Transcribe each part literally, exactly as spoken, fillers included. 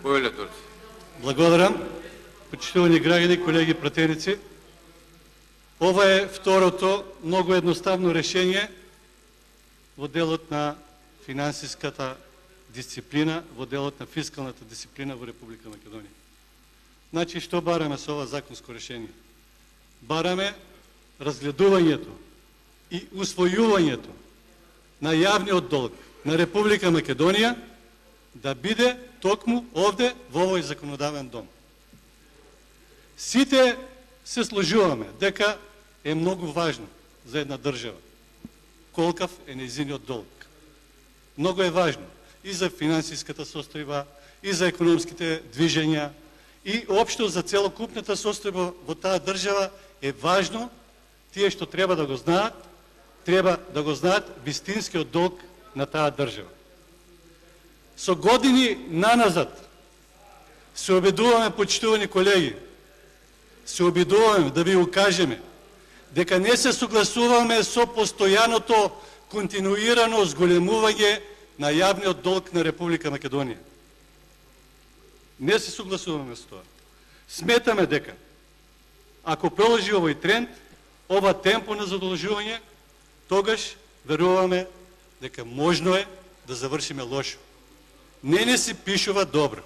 Воля Турци. Благодарам. Почитувани граждани, колеги, пратеници. Ова е второто много едноставно решение во делот на финансиската дисциплина, во делот на фискалната дисциплина во Република Македонија. Значи, што бараме со ова законско решение? Бараме разгледувањето и усвојувањето на јавниот долг на Република Македонија да биде токму овде во овој законодавен дом. Сите се сложуваме дека е многу важно за една држава колкав е нејзиниот долг. Многу е важно и за финансиската состојба, и за економските движења, и општо за целокупната состојба во таа држава е важно. Тие што треба да го знаат, треба да го знаат вистинскиот долг на таа држава. Со години наназад се обидуваме, почитувани колеги, се обидуваме да ви укажеме дека не се согласуваме со постојаното континуирано зголемување на јавниот долг на Република Македонија. Не се согласуваме со тоа. Сметаме дека ако продолжи овој тренд, ова темпо на задолжување, тогаш веруваме дека можно е да завршиме лошо. Не не си пишува добро.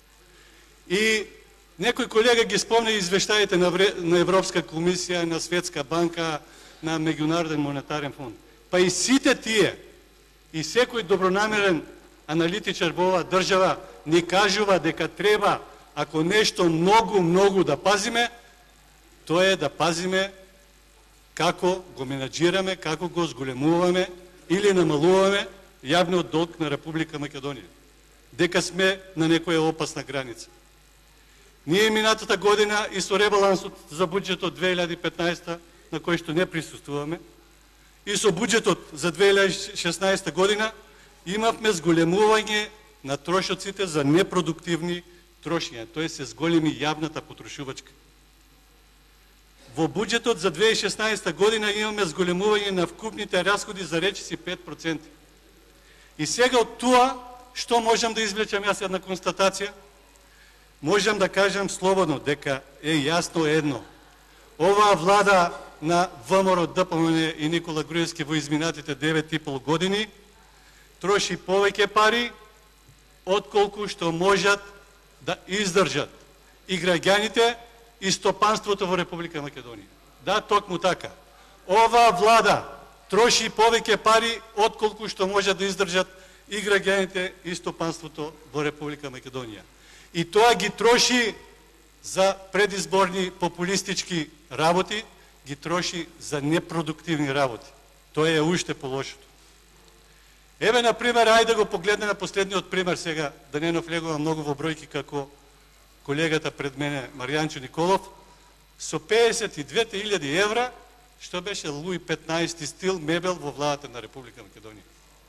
И некој колега ги спомна извештаите на, на Европска комисија, на Светска банка, на Меѓународен монетарен фонд. Па и сите тие, и секој добронамерен аналитичар во оваа држава ни кажува дека треба, ако нешто многу, многу да пазиме, тоа е да пазиме како го менаџираме, како го зголемуваме или намалуваме јавниот долг на Република Македонија. Дека сме на некоја опасна граница. Ние минатата година и со ребалансот за буџетот две илјади и петнаесета, на кој што не присуствуваме, и со буџетот за две илјади и шеснаесета година имавме зголемување на трошоците за непродуктивни трошења, тоа се зголеми јавната потрошувачка. Во буџетот за две илјади и шеснаесета година имаме зголемување на вкупните расходи за речиси пет проценти. И сега од тоа, што можам да извлечам јас една констатација? Можам да кажам слободно дека е јасно едно. Оваа влада на ВМРО, ДПМН и Никола Груевски во изминатите девет и пол години троши повеќе пари отколку што можат да издржат и граѓаните и стопанството во Република Македонија. Да, токму така. Оваа влада троши повеќе пари отколку што можат да издржат и граѓаните и стопанството во Република Македонија. И тоа ги троши за предизборни популистички работи, ги троши за непродуктивни работи. Тоа е уште полошото. Еве, например, ајде да го погледнеме последниот пример сега, да не навлегувам многу во бројки како колегата пред мене, Маријанчо Николов, со педесет и две илјади евра, што беше Луи петнаести стил мебел во владата на Република Македонија.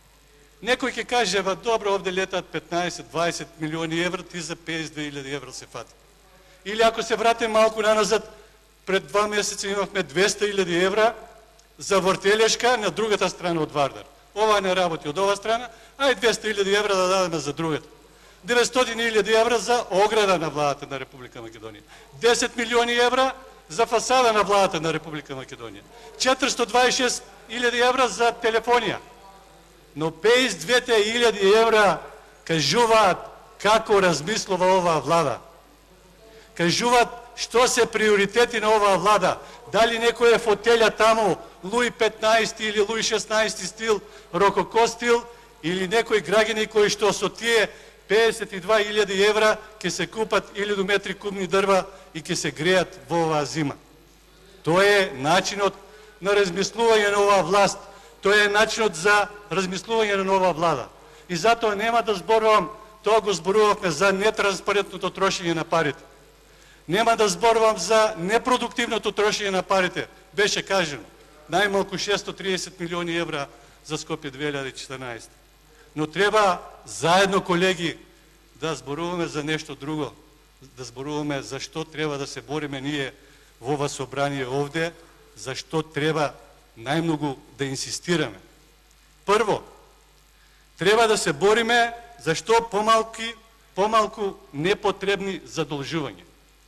Некој ќе каже, ба добро, овде летаат петнаесет до дваесет милиони евра, ти за педесет и две илјади евра се фати. Или ако се вратим малку наназад, пред два месеца имавме двеста илјади евра за вртелешка на другата страна од Вардар. Ова не работи од ова страна, ај двеста илјади евра да дадеме за другата. деветстотини илјади евра за ограда на владата на Република Македонија. десет милиони евра за фасада на владата на Република Македонија. четиристотини дваесет и шест илјади евра за телефонија. Но педесет и две илјади евра кажуваат како размислува оваа влада. Кажуваат што се приоритети на оваа влада. Дали некој е фотелја таму, Луи петнаести или Луи шеснаести стил, рококо стил, или некои граѓани кои што со тие педесет и две илјади евра ќе се купат илјаду метри кубни дрва и ќе се греат во оваа зима. Тоа е начинот на размислување на оваа власт. Тоа е начинот за размислување на нова влада. И затоа нема да зборувам, тоа го зборувавме за нетранспарентното трошење на парите. Нема да зборувам за непродуктивното трошење на парите. Беше кажено, најмалку шестстотини и триесет милиони евра за Скопје две илјади и четрнаесета. Но треба заедно, колеги, да зборуваме за нешто друго. Да зборуваме за што треба да се бориме ние во ова собрание овде, за што треба најмногу да инсистираме. Прво, треба да се бориме за што помалки По-малку непотребни задолжувања.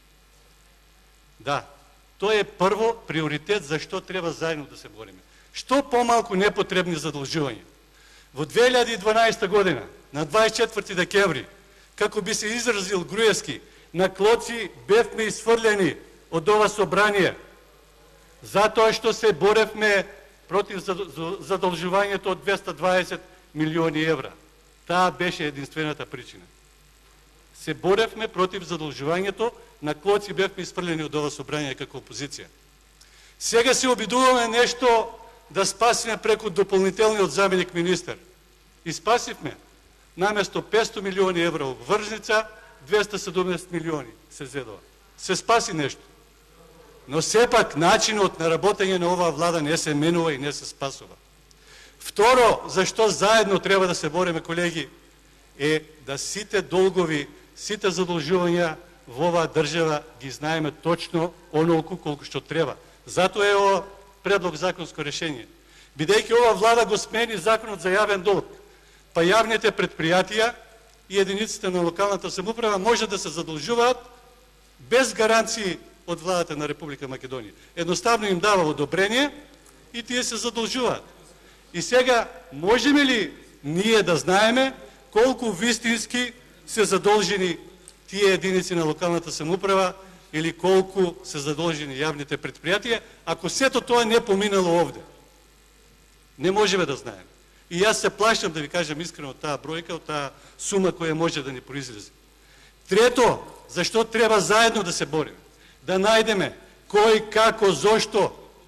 Да, тоа е прво приоритет зашто треба заедно да се бориме. Што по-малку непотребни задолжувања? Во две илјади и дванаесета година, на дваесет и четврти декември, како би се изразил Груевски, на клоци бевме исфрлени од ова собрание, затоа што се боревме против задолжувањето од двеста и дваесет милиони евра. Таа беше единствената причина. Се боревме против задолжувањето, на клоци бевме исфрлени од ова собрание како опозиција. Сега се обидуваме нешто да спасиме преку дополнителниот заменик министер. И спасивме. Наместо петстотини милиони евра обврзница, двеста и седумдесет милиони се зедува. Се спаси нешто. Но сепак начинот на работење на оваа влада не се менува и не се спасува. Второ, зашто заедно треба да се бориме, колеги, е да сите долгови, сите задолжувања во оваа држава ги знаеме точно онолку колку што треба. Затоа е ова предлог законско решение. Бидејќи ова влада го смени законот за јавен долг, па јавните предпријатија и единиците на локалната самоуправа може да се задолжуваат без гаранции од владата на Република Македонија. Едноставно им дава одобрение и тие се задолжуваат. И сега, можеме ли ние да знаеме колку вистински се задолжени тие единици на локалната самоуправа или колку се задолжени јавните предпријатија, ако сето тоа не поминало овде? Не можеме да знаеме. И јас се плашам, да ви кажам искрено, од таа бројка, од таа сума која може да ни произлезе. Трето, зашто треба заедно да се бориме? Да најдеме кој, како, зошто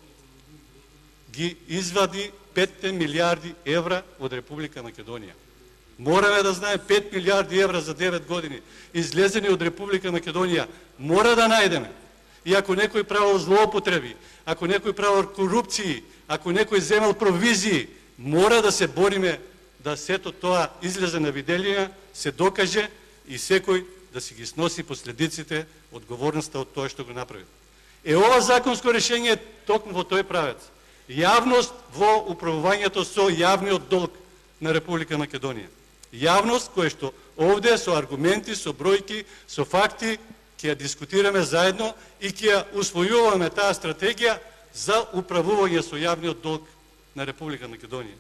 ги извади петте милиарди евра од Република Македонија. Мораме да знаем пет милиарди евра за девет години излезени од Република Македонија. Мора да најдеме. И ако некој правил злоупотреби, ако некој правил корупции, ако некој земал провизии, мора да се бориме да сето тоа излезе на виделија, се докаже и секој да си ги сноси последиците, одговорноста од тоа што го направи. Е, ова законско решение токму во тој правец. Јавност во управувањето со јавниот долг на Република Македонија. Јавност која што овде со аргументи, со бројки, со факти ќе ја дискутираме заедно и ќе ја усвојуваме таа стратегија за управување со јавниот долг на Република Македонија.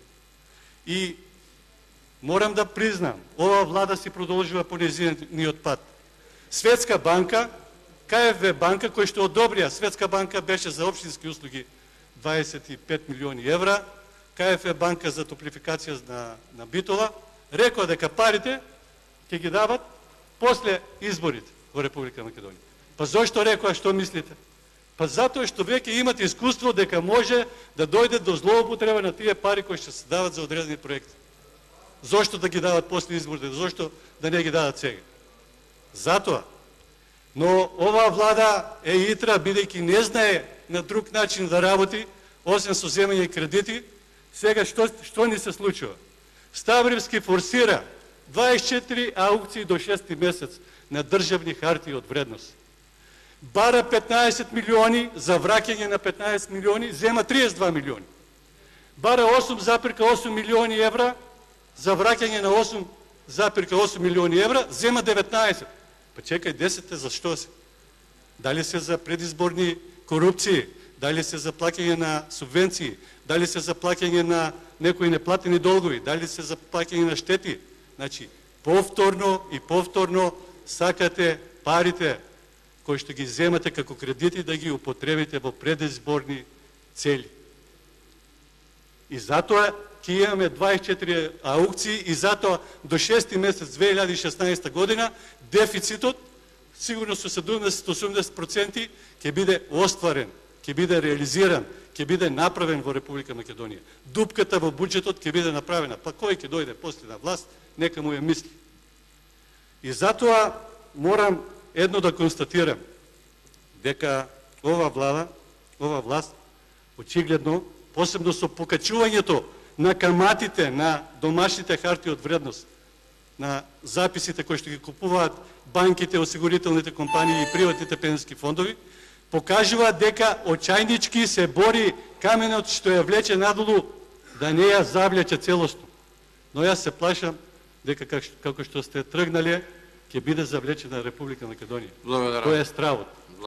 И морам да признам, ова влада си продолжува по нејзиниот пат. Светска банка, Ка Ф В банка, кој што одобрија, Светска банка беше за општински услуги дваесет и пет милиони евра, Ка Ф В банка за топлификација на, на Битола, рекоа дека парите ќе ги дават после изборите во Република Македонија. Па зошто рекоа, што мислите? Па затоа што веќе имате искуство дека може да дојде до злоупотреба на тие пари кои ќе се дават за одредени проекти. Зошто да ги дават после изборите? Зошто да не ги дадат сега? Затоа. Но оваа влада е итра, бидејќи не знае на друг начин да работи, освен со земање кредити. Сега што, што ни се случува? Ставривски форсира дваесет и четири аукции до шести месец на државни хартии од вредност. Бара петнаесет милиони за враќање на петнаесет милиони, зема триесет и два милиони. Бара осум зарез осум милиони евра за враќање на осум зарез осум милиони евра, зема деветнаесет. Па чекај, десет за што се? Дали се за предизборни корупции, дали се за плаќање на субвенции, дали се за плаќање на некои неплатени долгови, дали се за плаќање на штети. Значи, повторно и повторно сакате парите кои што ги земате како кредити да ги употребите во предизборни цели. И затоа ќе имаме дваесет и четири аукции и затоа до шести месец две илјади и шеснаесета година дефицитот сигурно со седумдесет до осумдесет проценти ќе биде остварен, ќе биде реализиран, ќе биде направен во Република Македонија. Дупката во буџетот ќе биде направена, па кој ќе дојде после на власт, нека му ја мисли. И затоа морам едно да констатирам, дека ова влада, ова власт, очигледно, посебно со покачувањето на каматите на домашните харти од вредност, на записите кои што ги купуваат банките, осигурителните компании и приватните пензиски фондови, покажува дека очајнички се бори каменот што ја влече надолу да не ја завлече целосно. Но јас се плашам дека како што сте тргнале, ќе биде завлечена Република Македонија. Благодарам. Тоа е стравот.